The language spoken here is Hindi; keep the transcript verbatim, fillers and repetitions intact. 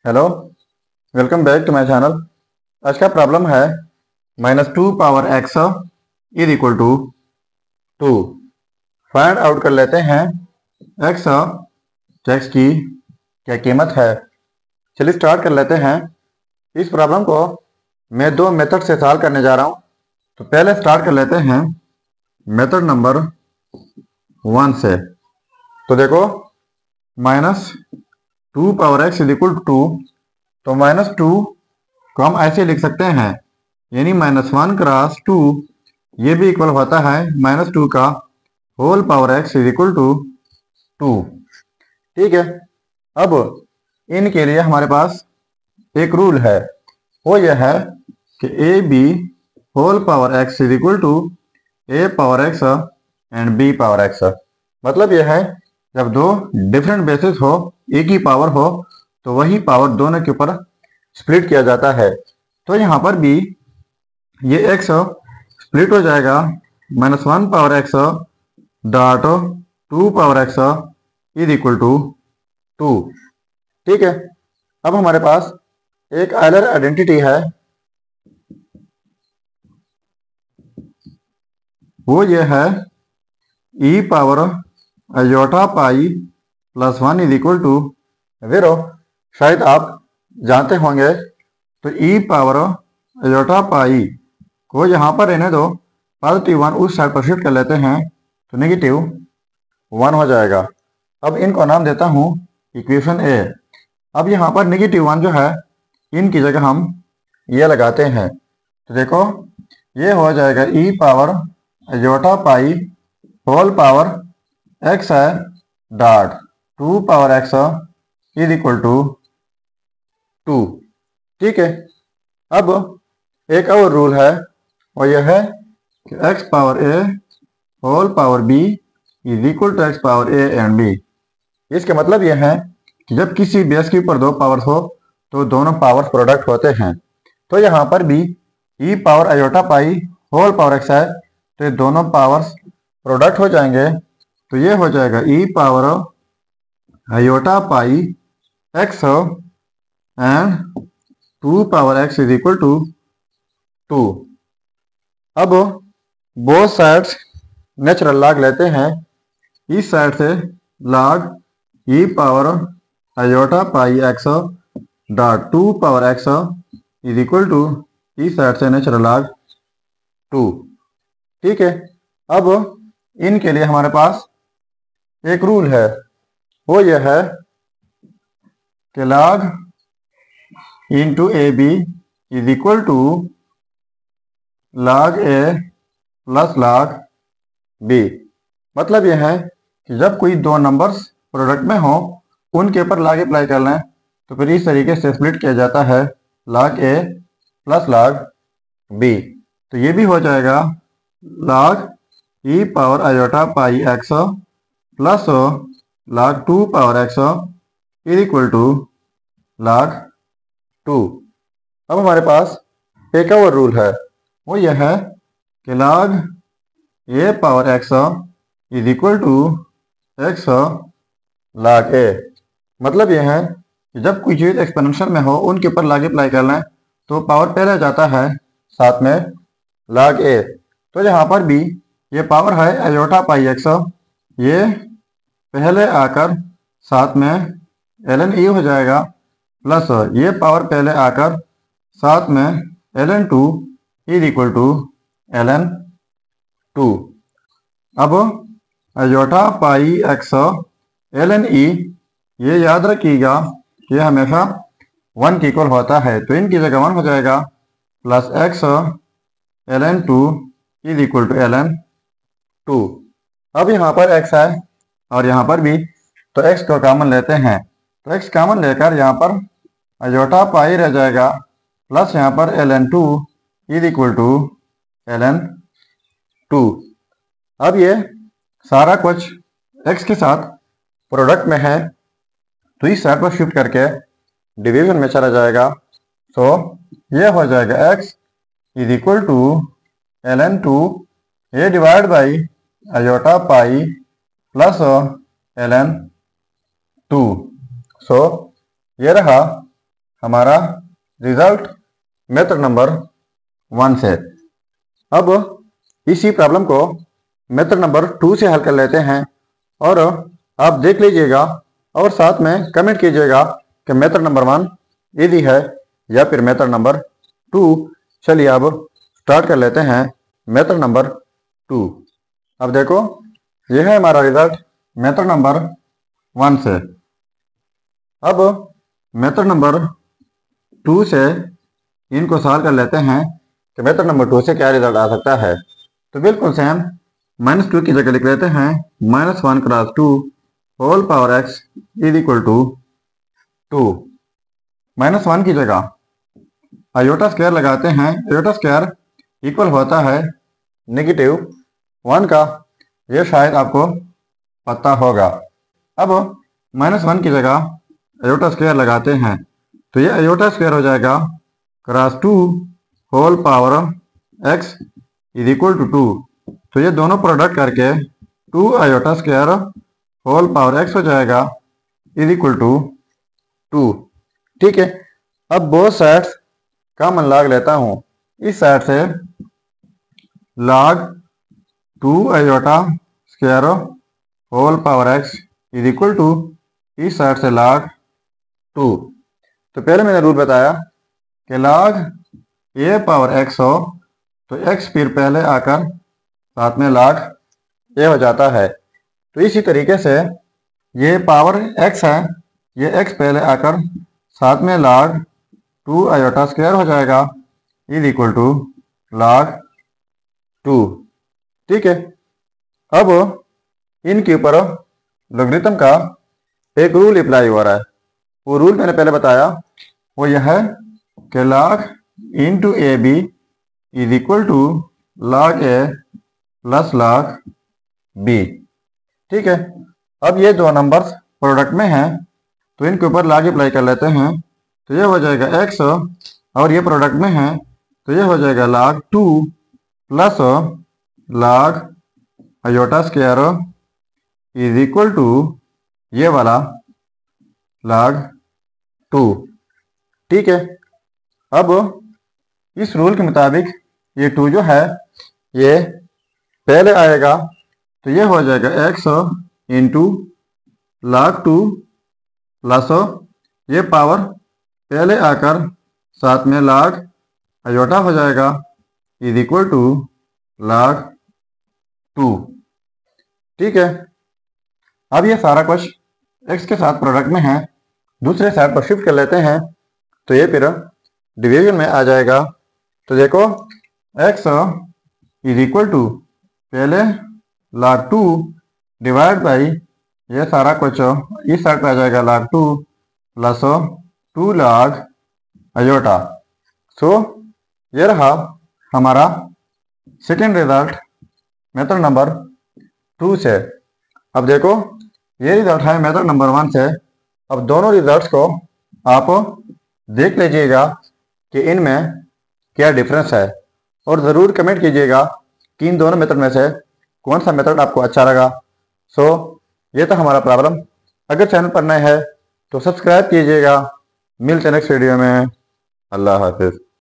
Hello, welcome back to my channel. आज का प्रॉब्लम है minus two power x is equal to two. Find out कर लेते हैं एक्स एक्स की क्या कीमत है। चलिए स्टार्ट कर लेते हैं। इस प्रॉब्लम को मैं दो मेथड से सॉल्व करने जा रहा हूँ। तो पहले स्टार्ट कर लेते हैं मेथड नंबर वन से। तो देखो, minus two power x is equal to two. तो माइनस टू को हम ऐसे लिख सकते हैं, यानी माइनस वन क्रॉस टू, ये भी इक्वल होता है माइनस टू का whole power x is equal to two. ठीक है। अब इनके लिए हमारे पास एक रूल है, वो यह है कि a b whole power x is equal to a power x and b power x. मतलब यह है, जब दो डिफरेंट बेसिस हो, एक ही पावर हो, तो वही पावर दोनों के ऊपर स्प्लिट किया जाता है। तो यहाँ पर भी ये x स्प्लिट हो जाएगा minus one power x dot two power x is equal to two. ठीक है। अब हमारे पास एक आयलर आइडेंटिटी है, वो ये है e power iota pi plus one is equal to zero. शायद आप जानते होंगे। तो e पावर अयोटा पाई को यहाँ पर रहने दो, पॉजिटिव वन उस साइड पर शिफ्ट कर लेते हैं, तो नेगेटिव वन हो जाएगा। अब इनको नाम देता हूँ इक्वेशन ए। अब यहाँ पर नेगेटिव वन जो है, इनकी जगह हम ये लगाते हैं। तो देखो, ये हो जाएगा e power iota pi whole power x है dot two power x is equal to two. ठीक है। अब एक और रूल है, और यह है कि x power a whole power b is equal to x power a and b। इसका मतलब यह है कि जब किसी बेस के ऊपर दो पावर्स हो, तो दोनों पावर्स प्रोडक्ट होते हैं। तो यहाँ पर भी e power iota pi whole power x है, तो ये दोनों पावर्स प्रोडक्ट हो जाएंगे। तो ये हो जाएगा e power iota pi x and two power x is equal to two. अब बोथ साइड्स नेचुरल लॉग लेते हैं। इस साइड से log e power iota pi x dot two power x is equal to इस साइड से नेचुरल लॉग टू। ठीक है। अब इनके लिए हमारे पास एक रूल है, वो यह है कि log into A B is equal to log A plus log b. मतलब यह है कि जब कोई दो नंबर्स प्रोडक्ट में हो, उनके ऊपर लॉग अप्लाई कर लें, तो फिर इस तरीके से स्प्लिट किया जाता है लॉग ए प्लस लॉग बी। तो ये भी हो जाएगा log e power iota pi x plus log two power x is equal to log two. अब हमारे पास एक और रूल है, वो यह है कि log a power x is equal to x log a. मतलब यह है कि जब कोई चीज़ एक्सपोनेंशियल में हो, उनके ऊपर लॉग अप्लाई कर लें, तो पावर पहले जाता है साथ में लॉग ए। तो यहाँ पर भी ये पावर है अयोटा पाई एक्स, ये पहले आकर साथ में एल एन ई हो जाएगा, प्लस ये पावर पहले आकर साथ में l n two is equal to l n two. अब iota pi x l n e, ये याद रखिएगा कि हमेशा वन के इक्वल होता है, तो इनकी जगह वन हो जाएगा, plus x l n two is equal to l n two. अब यहाँ पर x है और यहाँ पर भी, तो x को कॉमन लेते हैं। तो x कॉमन लेकर यहाँ पर अयोटा पाई रह जाएगा, प्लस यहाँ पर l n two is equal to l n two. अब ये सारा कुछ x के साथ प्रोडक्ट में है, तो इस साइड पर शिफ्ट करके डिवीजन में चला जाएगा। तो ये हो जाएगा x is equal to l n two, ये divide by iota pi plus l n two. So ये रहा हमारा रिजल्ट मेथड नंबर वन से। अब इसी प्रॉब्लम को मेथड नंबर टू से हल कर लेते हैं और आप देख लीजिएगा और साथ में कमेंट कीजिएगा कि मेथड नंबर वन इजी है या फिर मेथड नंबर टू। चलिए अब स्टार्ट कर लेते हैं मेथड नंबर टू। अब देखो यह है हमारा रिजल्ट मेथड नंबर वन से। अब मेथड नंबर टू से इनको सॉल्व कर लेते हैं कि मेथड नंबर टू से क्या रिजल्ट आ सकता है। तो बिल्कुल सेम माइनस टू की जगह लिख लेते हैं minus one cross two whole power x is equal to two. Minus one की जगह आयोटा स्क्वायर लगाते हैं। आयोटा स्क्वायर इक्वल होता है नेगेटिव वन का, ये शायद आपको पता होगा। अब माइनस वन की जगह आयोटा स्क्वायर लगाते हैं तो ये आयोटा स्क्वायर हो जाएगा cross two whole power x is equal to two. तो ये दोनों प्रोडक्ट करके two iota square whole power x हो जाएगा इज इक्वल टू टू। ठीक है, अब बोथ साइड्स का मन लाग लेता हूं। इस साइड से log two iota square whole power x is equal to इस साइड से लॉग टू। तो पहले मैंने रूल बताया कि लॉग ए पावर एक्स हो तो एक्स फिर पहले आकर साथ में लॉग ए हो जाता है। तो इसी तरीके से ये पावर एक्स है, ये एक्स पहले आकर साथ में लॉग टू आयोटा स्क्वायर हो जाएगा is equal to log two. ठीक है, अब इनके ऊपर लॉगरिथम का एक रूल अप्लाई हो रहा है। वो रूल मैंने पहले बताया, वो यह है कि log into A B is equal to log A plus log B. ठीक है, अब ये दो नंबर्स प्रोडक्ट में हैं तो इनके ऊपर लॉग अप्लाई कर लेते हैं। तो ये हो जाएगा एक्स और ये प्रोडक्ट में है तो ये हो जाएगा log two plus log iota square is equal to ये वाला लॉग टू। ठीक है, अब इस रूल के मुताबिक ये टू जो है ये पहले आएगा तो ये हो जाएगा x into log two plus ये पावर पहले आकर साथ में लॉग आयोटा हो जाएगा is equal to log two. ठीक है, अब ये सारा कुछ एक्स के साथ प्रोडक्ट में है, दूसरे साइड पर शिफ्ट कर लेते हैं तो ये फिर डिवीजन में आ जाएगा। तो देखो एक्स इज इक्वल टू पहले लॉग टू डिवाइड बाई ये सारा कुछ इस साइड पर आ जाएगा log two plus two log iota. So ये रहा हमारा second result method number two से। अब देखो ये रिजल्ट है मेथड नंबर वन से। अब दोनों रिजल्ट्स को आप देख लीजिएगा कि इनमें क्या डिफरेंस है और ज़रूर कमेंट कीजिएगा कि इन दोनों मेथड में से कौन सा मेथड आपको अच्छा लगा। सो ये था हमारा प्रॉब्लम। अगर चैनल पर नए हैं तो सब्सक्राइब कीजिएगा। मिलते हैं नेक्स्ट वीडियो में। अल्लाह हाफिज़।